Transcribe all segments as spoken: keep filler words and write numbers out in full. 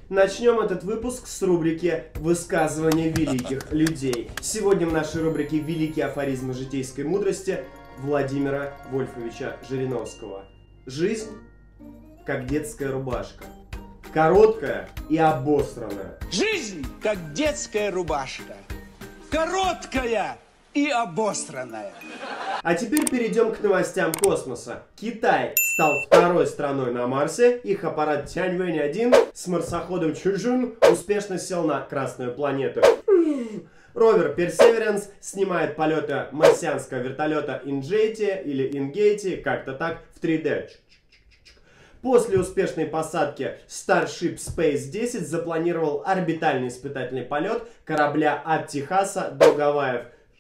Начнем этот выпуск с рубрики «Высказывания великих людей». Сегодня в нашей рубрике «Великие афоризмы житейской мудрости» Владимира Вольфовича Жириновского. Жизнь как детская рубашка. Короткая и обосранная. Жизнь как детская рубашка. Короткая и обосранная. А теперь перейдем к новостям космоса. Китай стал второй страной на Марсе. Их аппарат Тяньвэнь один с марсоходом Чжун успешно сел на Красную планету. Ровер Perseverance снимает полеты марсианского вертолета Инжейти или Ингейти, как-то так, в три дэ. После успешной посадки Starship Space десять запланировал орбитальный испытательный полет корабля от Техаса до Гавайев.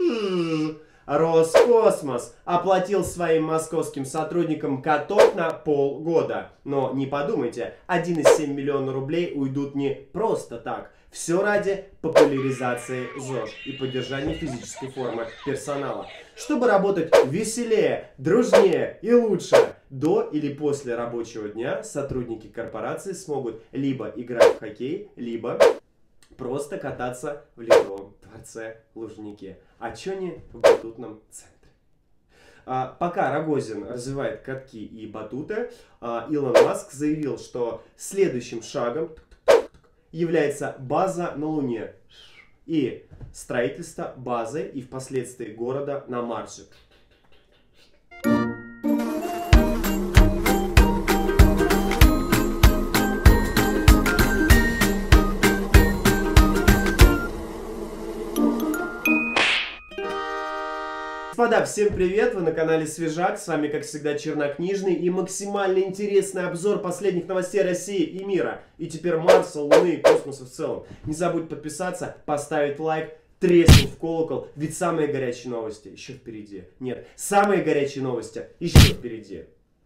Роскосмос оплатил своим московским сотрудникам каток на полгода. Но не подумайте, один и семь десятых миллиона рублей уйдут не просто так. Все ради популяризации ЗОЖ и поддержания физической формы персонала. Чтобы работать веселее, дружнее и лучше, до или после рабочего дня сотрудники корпорации смогут либо играть в хоккей, либо просто кататься в Ледовом дворце Лужники. А чё не в батутном центре? А, пока Рогозин развивает катки и батуты, а, Илон Маск заявил, что следующим шагом является база на Луне и строительство базы и впоследствии города на Марсе. Господа, всем привет! Вы на канале Свежак. С вами, как всегда, чернокнижный и максимально интересный обзор последних новостей России и мира. И теперь Марса, Луны и космоса в целом. Не забудь подписаться, поставить лайк, треснуть в колокол, ведь самые горячие новости еще впереди. Нет, самые горячие новости еще впереди.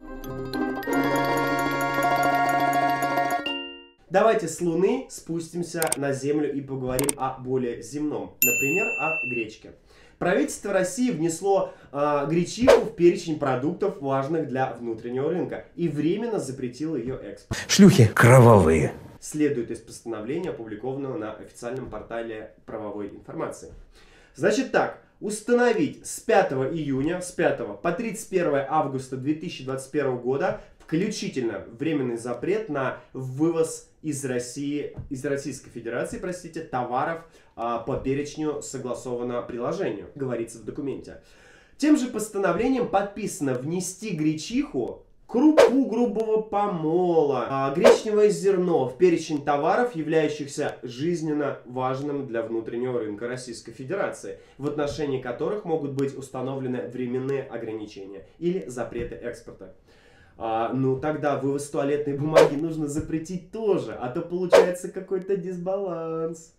Давайте с Луны спустимся на Землю и поговорим о более земном. Например, о гречке. Правительство России внесло э, гречиху в перечень продуктов, важных для внутреннего рынка, и временно запретило ее экспорт. Шлюхи кровавые. Следует из постановления, опубликованного на официальном портале правовой информации. Значит так, установить с пятого июня, с пятого по тридцать первое августа две тысячи двадцать первого года включительно временный запрет на вывоз из России, из Российской Федерации, простите, товаров а, по перечню согласованного приложению, говорится в документе. Тем же постановлением подписано внести гречиху, крупу грубого помола, а, гречневое зерно в перечень товаров, являющихся жизненно важным для внутреннего рынка Российской Федерации, в отношении которых могут быть установлены временные ограничения или запреты экспорта. А, ну тогда вывоз туалетной бумаги нужно запретить тоже, а то получается какой-то дисбаланс.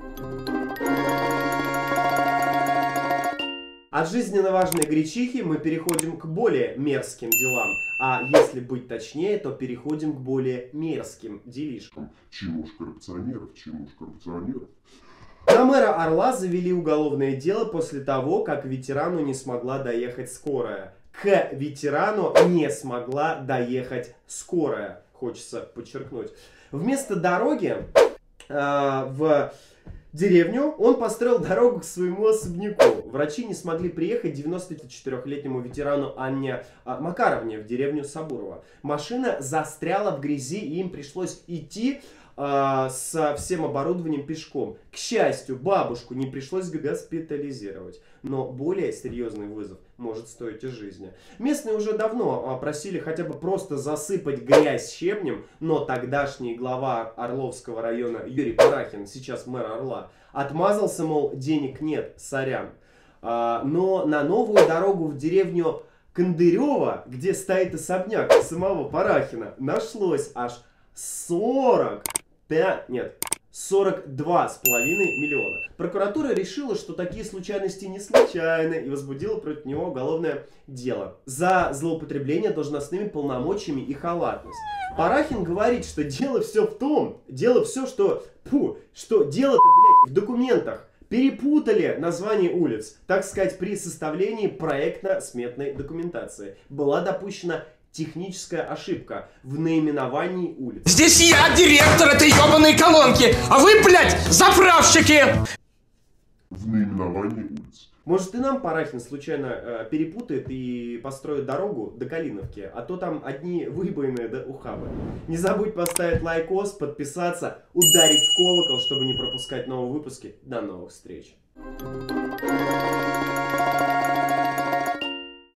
От жизненно важной гречихи мы переходим к более мерзким делам. А если быть точнее, то переходим к более мерзким делишкам. Чему ж коррупционеров, чему ж коррупционеров. На мэра Орла завели уголовное дело после того, как ветерану не смогла доехать скорая. К ветерану не смогла доехать скорая, хочется подчеркнуть. Вместо дороги э, в деревню он построил дорогу к своему особняку. Врачи не смогли приехать девяносточетырёхлетнему ветерану Анне э, Макаровне в деревню Сабурово. Машина застряла в грязи, и им пришлось идти э, со всем оборудованием пешком. К счастью, бабушку не пришлось госпитализировать. Но более серьезный вызов может стоить и жизни. Местные уже давно просили хотя бы просто засыпать грязь щебнем, но тогдашний глава Орловского района Юрий Парахин, сейчас мэр Орла, отмазался, мол, денег нет, сорян. А, но на новую дорогу в деревню Кондырево, где стоит особняк самого Парахина, нашлось аж сорок пять, нет, сорок два с половиной миллиона. Прокуратура решила, что такие случайности не случайны, и возбудила против него уголовное дело за злоупотребление должностными полномочиями и халатность. Парахин говорит, что дело все в том, дело все, что, фу, что дело-то, блядь, в документах. Перепутали название улиц, так сказать, при составлении проектно-сметной документации. Была допущена Техническая ошибка в наименовании улицы. Здесь я директор этой ебаной колонки, а вы, блядь, заправщики! В наименовании улицы. Может, и нам Парахин случайно э, перепутает и построит дорогу до Калиновки, а то там одни выбоины до ухабы. Не забудь поставить лайкос, подписаться, ударить в колокол, чтобы не пропускать новые выпуски. До новых встреч!